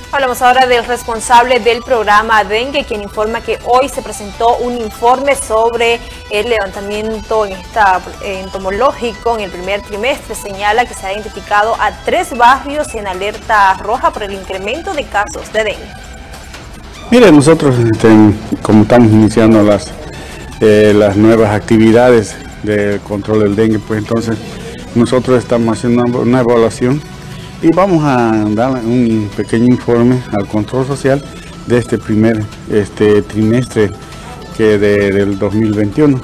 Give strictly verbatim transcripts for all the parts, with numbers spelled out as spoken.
Hablamos ahora del responsable del programa dengue, quien informa que hoy se presentó un informe sobre el levantamiento en esta, entomológico en el primer trimestre. Señala que se ha identificado a tres barrios en alerta roja por el incremento de casos de dengue. Mire, nosotros este, como estamos iniciando las, eh, las nuevas actividades de control del dengue, pues entonces nosotros estamos haciendo una, una evaluación y vamos a dar un pequeño informe al control social de este primer este, trimestre que de, del dos mil veintiuno,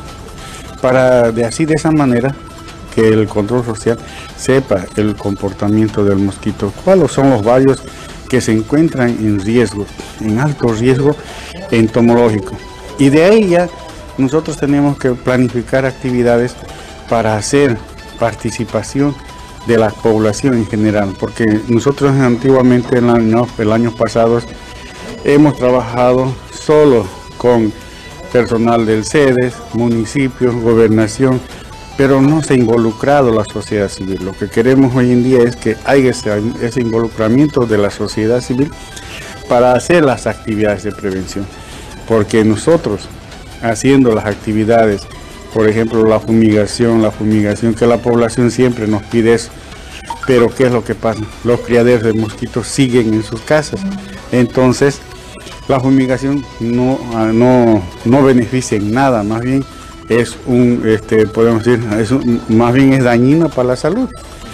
para de así de esa manera que el control social sepa el comportamiento del mosquito, cuáles son los barrios que se encuentran en riesgo, en alto riesgo entomológico. Y de ahí ya nosotros tenemos que planificar actividades para hacer participación de la población en general, porque nosotros antiguamente, en los años pasados, hemos trabajado solo con personal del C E D E S, municipios, gobernación, pero no se ha involucrado la sociedad civil. Lo que queremos hoy en día es que haya ese, ese involucramiento de la sociedad civil para hacer las actividades de prevención, porque nosotros haciendo las actividades, por ejemplo la fumigación, la fumigación que la población siempre nos pide eso, pero ¿qué es lo que pasa? Los criaderos de mosquitos siguen en sus casas, entonces la fumigación no, no, no beneficia en nada, más bien es un, este, podemos decir, es un, más bien es dañina para la salud.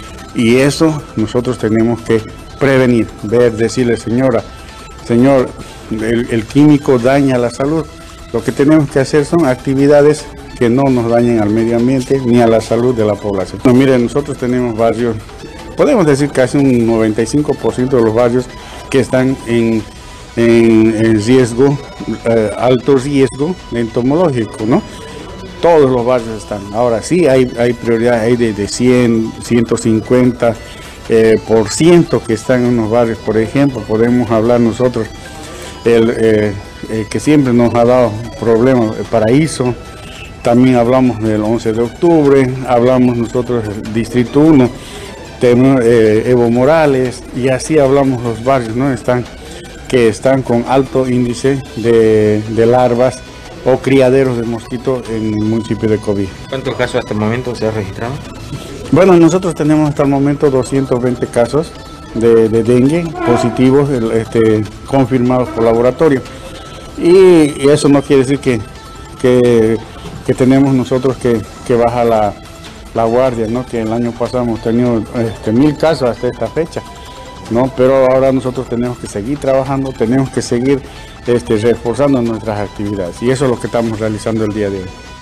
Y eso nosotros tenemos que prevenir, ver, decirle, señora, señor, el, el químico daña la salud. Lo que tenemos que hacer son actividades que no nos dañen al medio ambiente ni a la salud de la población. No, miren, nosotros tenemos barrios, podemos decir casi un noventa y cinco por ciento de los barrios que están en, en, en riesgo, eh, alto riesgo entomológico, ¿no? Todos los barrios están. Ahora sí hay, hay prioridad, hay de, de cien, ciento cincuenta eh, por ciento que están en unos barrios. Por ejemplo, podemos hablar nosotros, el, eh, el que siempre nos ha dado problemas, el Paraíso, también hablamos del once de octubre, hablamos nosotros del Distrito uno, tenemos, eh, Evo Morales, y así hablamos los barrios, ¿no? Están, que están con alto índice de, de larvas o criaderos de mosquitos en el municipio de Cobija. ¿Cuántos casos hasta el momento se ha registrado? Bueno, nosotros tenemos hasta el momento doscientos veinte casos de, de dengue positivos, este, confirmados por laboratorio. Y, y eso no quiere decir que, que, que tenemos nosotros que, que baja la, la guardia, ¿no? Que el año pasado hemos tenido este, mil casos hasta esta fecha, ¿no? Pero ahora nosotros tenemos que seguir trabajando, tenemos que seguir este, reforzando nuestras actividades, y eso es lo que estamos realizando el día de hoy.